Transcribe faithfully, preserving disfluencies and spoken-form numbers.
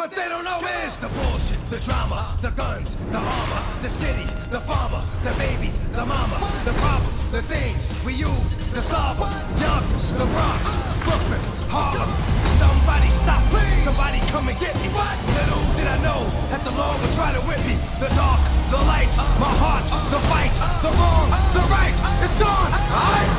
What they don't know is the bullshit, the drama, the guns, the armor, the city, the farmer, the babies, the mama, the problems, the things we use to solve them. Yonkers, the Bronx, Brooklyn, Harlem. Somebody stop, please. Somebody come and get me. What? Little did I know that the law was trying to whip me. The dark, the light, my heart, the fight, the wrong, the right, it's gone. Alright?